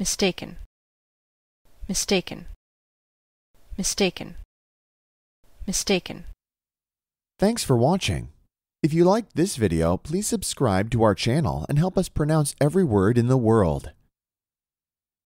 mistaken, mistaken, mistaken, mistaken. Thanks for watching. If you liked this video, please subscribe to our channel and help us pronounce every word in the world.